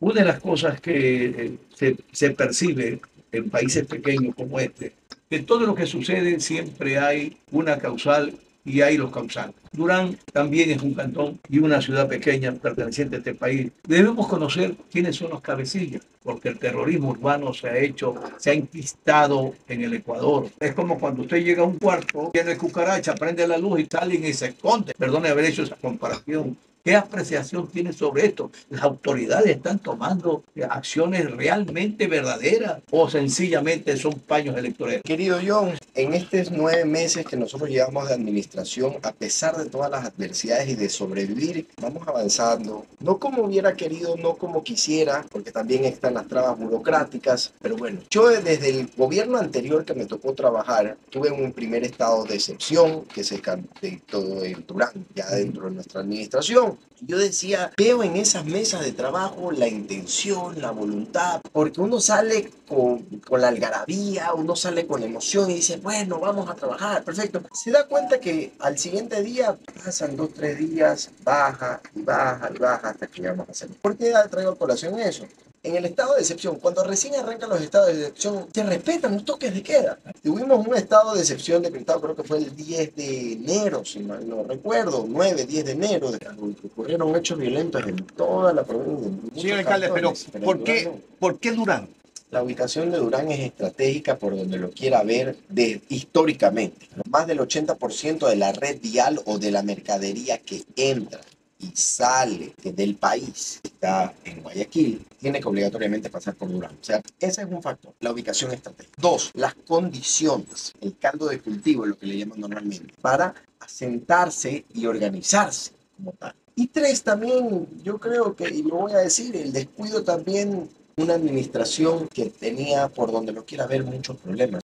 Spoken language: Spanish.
Una de las cosas que se percibe en países pequeños como este, que todo lo que sucede siempre hay una causal y hay los causales. Durán también es un cantón y una ciudad pequeña perteneciente a este país. Debemos conocer quiénes son los cabecillas, porque el terrorismo urbano se ha enquistado en el Ecuador. Es como cuando usted llega a un cuarto, tiene cucaracha, prende la luz y salen y se esconde. Perdone haber hecho esa comparación. ¿Qué apreciación tiene sobre esto? ¿Las autoridades están tomando acciones realmente verdaderas o sencillamente son paños electorales? Querido John, en estos 9 meses que nosotros llevamos de administración, a pesar de todas las adversidades y de sobrevivir, vamos avanzando. No como hubiera querido, no como quisiera, porque también están las trabas burocráticas. Pero bueno, yo desde el gobierno anterior que me tocó trabajar, tuve un primer estado de excepción que se todo en Durán, ya dentro de nuestra administración. Yo decía, veo en esas mesas de trabajo la intención, la voluntad, porque uno sale con la algarabía, uno sale con la emoción y dice, bueno, vamos a trabajar, perfecto. Se da cuenta que al siguiente día pasan 2, 3 días, baja y baja y baja hasta que llegamos a hacer. ¿Por qué traigo a colación eso? En el estado de excepción, cuando recién arrancan los estados de excepción, se respetan los toques de queda. Tuvimos un estado de excepción decretado, creo que fue el 10 de enero, si mal no recuerdo, 9, 10 de enero, de que ocurrieron hechos violentos en toda la provincia. Señor alcalde, Pero ¿por qué Durán? la ubicación de Durán es estratégica por donde lo quiera ver históricamente. Más del 80% de la red vial o de la mercadería que entra y sale del país está en Guayaquil, tiene que obligatoriamente pasar por Durán. O sea, ese es un factor, la ubicación estratégica. Dos, las condiciones, el caldo de cultivo, lo que le llaman normalmente, para asentarse y organizarse como tal. Y tres, también yo creo que, y lo voy a decir, el descuido también, una administración que tenía, por donde lo quiera ver, muchos problemas.